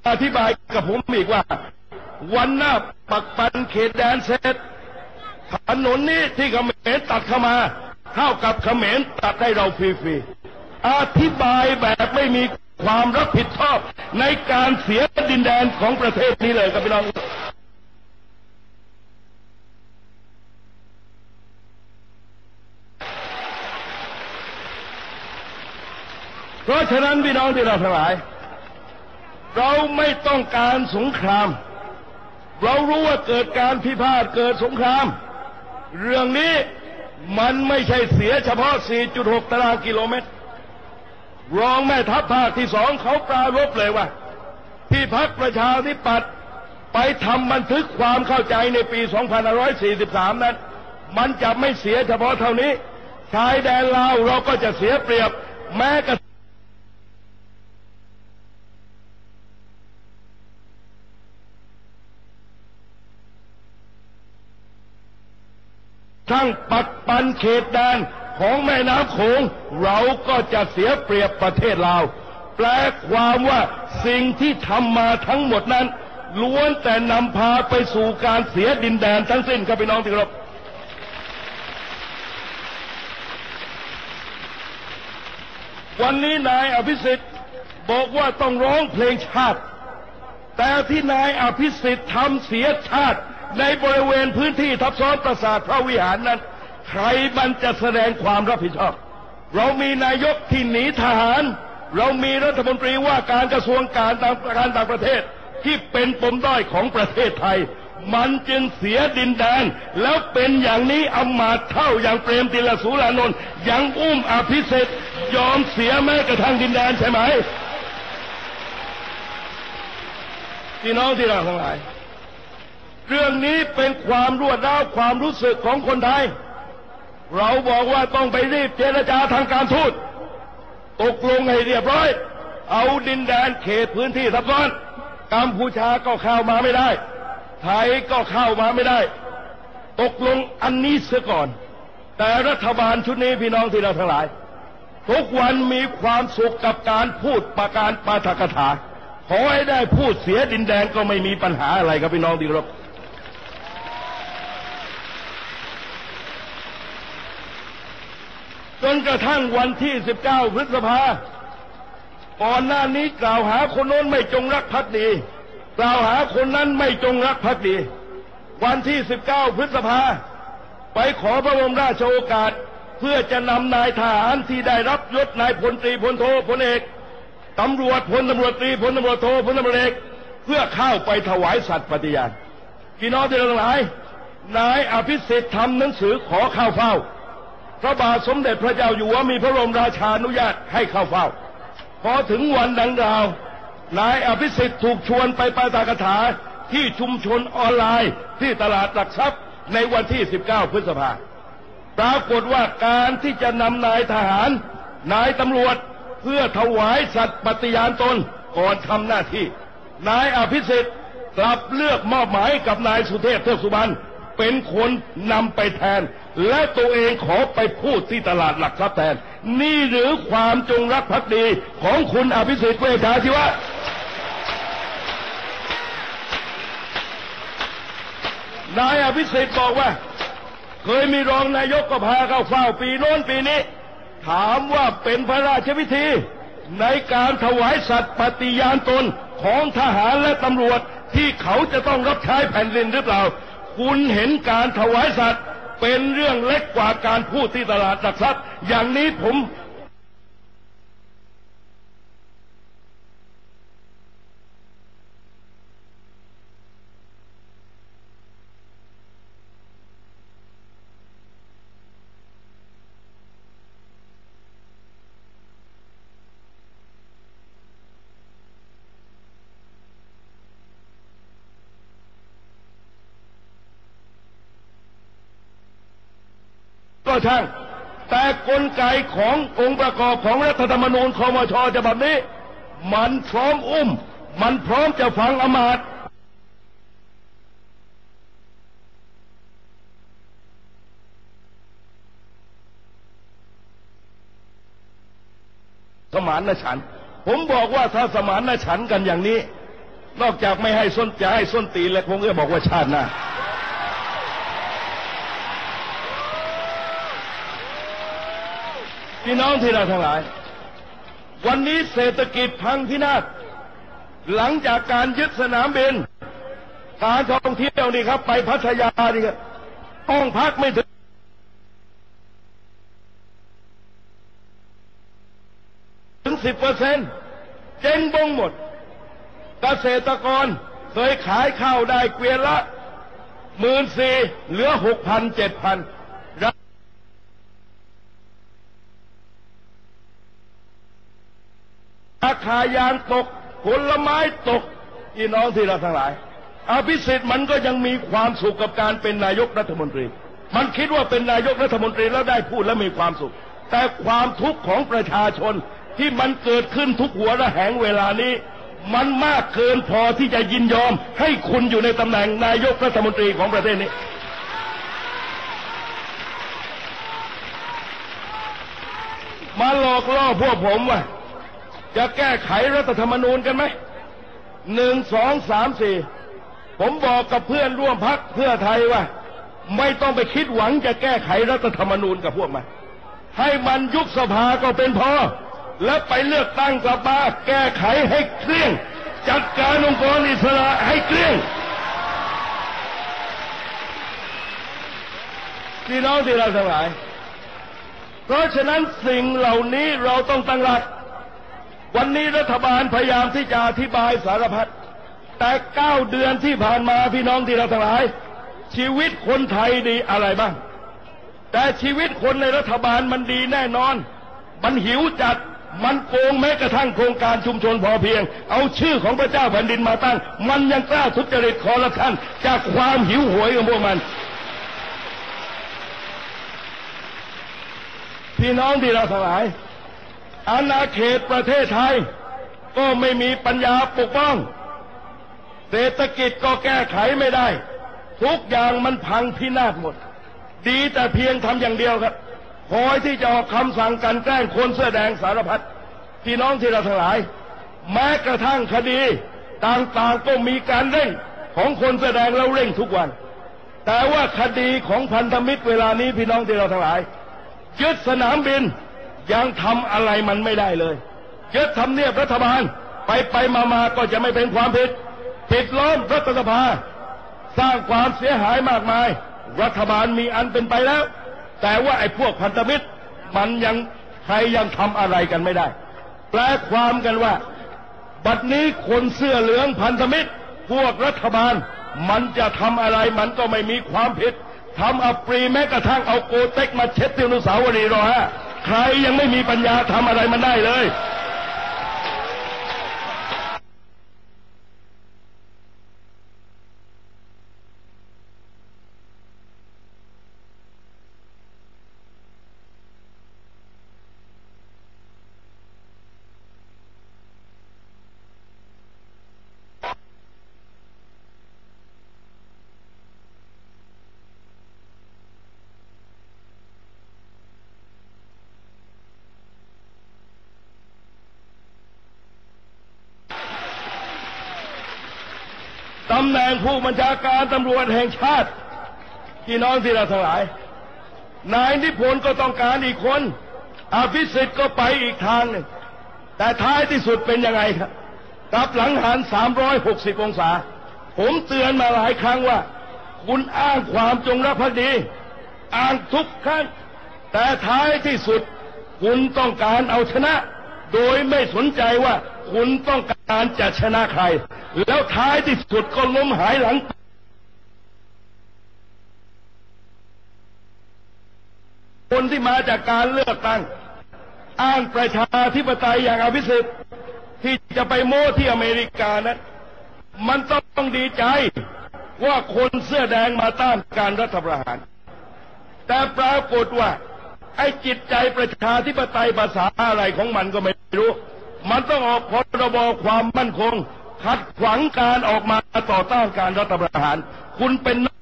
อธิบายกับผมอีกว่าวันหน้าปักปันเขตแดนเสร็จถนนนี้ที่เขมรตัดเข้ามาเท่ากับเขมรตัดให้เราฟรีๆอธิบายแบบไม่มีความรับผิดชอบในการเสียดินแดนของประเทศนี้เลยครับพี่น้องเพราะฉะนั้นพี่น้องที่เราทั้งหลายเราไม่ต้องการสงครามเรารู้ว่าเกิดการพิพาทเกิดสงครามเรื่องนี้มันไม่ใช่เสียเฉพาะ 4.6 ตารางกิโลเมตรรองแม่ทัพภาคที่2เขาปรารภเลยว่าที่พรรคประชาธิปัตย์ไปทำบันทึกความเข้าใจในปี 2543 นั้นมันจะไม่เสียเฉพาะเท่านี้ชายแดนลาวเราก็จะเสียเปรียบแม้กระทั้งปักปันเขตแดนของแม่น้ำโขงเราก็จะเสียเปรียบประเทศลาวแปลความว่าสิ่งที่ทำมาทั้งหมดนั้นล้วนแต่นำพาไปสู่การเสียดินแดนทั้งสิ้นครับพี่น้องที่เคารพวันนี้นายอภิสิทธิ์บอกว่าต้องร้องเพลงชาติแต่ที่นายอภิสิทธิ์ทำเสียชาติในบริเวณพื้นที่ทับซ้อนปราสาทพระวิหารนั้นใครมันจะแสดงความรับผิดชอบเรามีนายกที่หนีทหารเรามีรัฐมนตรีว่าการกระทรวงการต่างประเทศที่เป็นปมด้อยของประเทศไทยมันจึงเสียดินแดนแล้วเป็นอย่างนี้อำมาตย์เท่าอย่างเปรมติลสุรานนท์ยังอุ้มอภิสิทธิ์ยอมเสียแม้กระทั่งดินแดนใช่ไหมพี่น้องที่เราทั้งหลายเรื่องนี้เป็นความรวดร้าวความรู้สึกของคนไทยเราบอกว่าต้องไปรีบเจรจาทางการทูตตกลงให้เรียบร้อยเอาดินแดนเขตพื้นที่ทับซ้อนกัมพูชาก็เข้ามาไม่ได้ไทยก็เข้ามาไม่ได้ตกลงอันนี้เสียก่อนแต่รัฐบาลชุดนี้พี่น้องที่เราทั้งหลายทุกวันมีความสุขกับการพูดประการปาฐกถาขอให้ได้พูดเสียดินแดนก็ไม่มีปัญหาอะไรครับพี่น้องที่รักจนกระทั่งวันที่ 19 พฤษภาก่อนหน้านี้กล่าวหาคนโน้นไม่จงรักภักดีกล่าวหาคนนั้นไม่จงรักภักดีวันที่ 19 พฤษภาไปขอพระบรมราชโองการเพื่อจะนำนายทหารที่ได้รับยศนายพลตรีพลโทพลเอกตำรวจพลตำรวจตรีพลตำรวจโทพลตำรวจเอกเพื่อเข้าไปถวายสัตย์ปฏิญาณพี่น้องที่ทั้งหลายนายอภิสิทธิ์ทำหนังสือขอเข้าเฝ้าพระบาทสมเด็จพระเจ้าอยู่หัวมีพระบรมราชานุญาตให้เข้าเฝ้าพอถึงวันดังกล่าวนายอภิสิทธิ์ถูกชวนไปปาฐกถาที่ชุมชนออนไลน์ที่ตลาดหลักทรัพย์ในวันที่ 19 พฤษภาคมปรากฏว่าการที่จะนำนายทหารนายตำรวจเพื่อถวายสัตย์ปฏิญาณตนก่อนทำหน้าที่นายอภิสิทธิ์กลับเลือกมอบหมายกับนายสุเทพเทือกสุบรรณเป็นคนนำไปแทนและตัวเองขอไปพูดที่ตลาดหลักทรัพย์แทนนี่หรือความจงรักภักดีของคุณอภิสิทธิ์เวชชาชีวะนายอภิสิทธิ์บอกว่าเคยมีรองนายกก็พาเข้าเฝ้าปีโน้นปีนี้ถามว่าเป็นพระราชพิธีในการถวายสัตย์ปฏิญาณตนของทหารและตำรวจที่เขาจะต้องรับใช้แผ่นดินหรือเปล่าคุณเห็นการถวายสัตย์เป็นเรื่องเล็กกว่าการพูดที่ตลาดหลักทรัพย์อย่างนี้ผม ก็ช่างแต่กลไกขององค์ประกอบของรัฐธรรมนูญคมช.ฉบับนี้มันพร้อมมันพร้อมจะฟังอมาตย์สมานฉันท์ผมบอกว่าถ้าสมานฉันท์กันอย่างนี้นอกจากไม่ให้ส้นตีนแล้วคงจะบอกว่าชาติหน้าพี่น้องที่เราทั้งหลายวันนี้เศรษฐกิจพังพินาศหลังจากการยึดสนามบินการท่องเที่ยวนี่ครับไปพัทยานี่ครับห้องพักไม่ถึง 10%เจ๊งบงหมดเกษตรกรเคยขายข้าวได้เกวียนละ14,000เหลือ 6,000 7,000ราคายางตกผลไม้ตกพี่น้องที่เราทั้งหลายอภิสิทธิ์มันก็ยังมีความสุขกับการเป็นนายกรัฐมนตรีมันคิดว่าเป็นนายกรัฐมนตรีแล้วได้พูดแล้วมีความสุขแต่ความทุกข์ของประชาชนที่มันเกิดขึ้นทุกหัวระแหงเวลานี้มันมากเกินพอที่จะยินยอมให้คุณอยู่ในตำแหน่งนายกรัฐมนตรีของประเทศนี้มาหลอกล่อพวกผมว่าจะแก้ไขรัฐธรรมนูญกันไหม1 2 3 4ผมบอกกับเพื่อนร่วมพรรคเพื่อไทยว่าไม่ต้องไปคิดหวังจะแก้ไขรัฐธรรมนูญกับพวกมันให้มันยุบสภาก็เป็นพอแล้วไปเลือกตั้งกลับมาแก้ไขให้เกลี้ยงจัดการองค์กรอิสระให้เกลี้ยงพี่น้องที่เราทั้งหลายเพราะฉะนั้นสิ่งเหล่านี้เราต้องตั้งหลักวันนี้รัฐบาลพยายามที่จะอธิบายสารพัดแต่9 เดือนที่ผ่านมาพี่น้องที่เราทั้งหลายชีวิตคนไทยดีอะไรบ้างแต่ชีวิตคนในรัฐบาลมันดีแน่นอนมันหิวจัดมันโกงแม้กระทั่งโครงการชุมชนพอเพียงเอาชื่อของพระเจ้าแผ่นดินมาตั้งมันยังกล้าทุจริตคอร์รัปชันจากความหิวโหยของพวกมันพี่น้องที่เราทั้งหลายอาณาเขตประเทศไทยก็ไม่มีปัญญาปกป้องเศรษฐกิจก็แก้ไขไม่ได้ทุกอย่างมันพังพินาศหมดดีแต่เพียงทำอย่างเดียวครับคอยที่จะออกคำสั่งกันแกล้งคนเสื้อแดงสารพัดพี่น้องที่เราทั้งหลายแม้กระทั่งคดีต่างๆก็มีการเร่งของคนเสื้อแดงแล้วเร่งทุกวันแต่ว่าคดีของพันธมิตรเวลานี้พี่น้องที่เราทั้งหลายยึดสนามบินยังทำอะไรมันไม่ได้เลยยึดทำเนียบรัฐบาลไปมาก็จะไม่เป็นความผิดปิดล้อมรัฐสภาสร้างความเสียหายมากมายรัฐบาลมีอันเป็นไปแล้วแต่ว่าไอ้พวกพันธมิตรมันยังใครยังทำอะไรกันไม่ได้แปลความกันว่าบัดนี้คนเสื้อเหลืองพันธมิตรพวกรัฐบาลมันจะทำอะไรมันก็ไม่มีความผิดทำอัปรีแม้กระทั่งเอาโกเต็กมาเช็ดที่อนุสาวรีย์ร.5ใครยังไม่มีปัญญาทำอะไรมันได้เลยตำแหน่งผู้บัญชาการตำรวจแห่งชาติพี่น้องที่เราทั้งหลายนายนิพนธ์ก็ต้องการอีกคนอภิสิทธิ์ก็ไปอีกทางหนึ่งแต่ท้ายที่สุดเป็นยังไงครับกลับหลังหัน360 องศาผมเตือนมาหลายครั้งว่าคุณอ้างความจงรักภักดีอ้างทุกครั้งแต่ท้ายที่สุดคุณต้องการเอาชนะโดยไม่สนใจว่าคุณต้องการจะชนะใครแล้วท้ายที่สุดก็ล้มหายหลังคนที่มาจากการเลือกตั้งอ้างประชาธิปไตยอย่างอภิสิทธิ์ที่จะไปโม้ที่อเมริกานั้นมันต้องดีใจว่าคนเสื้อแดงมาต้านการรัฐประหารแต่ปรากฏว่าไอ้จิตใจประชาธิปไตยภาษาอะไรของมันก็ไม่รู้มันต้องออกพรบความมั่นคงขัดขวางการออกมาต่อต้านการรัฐประหารคุณเป็น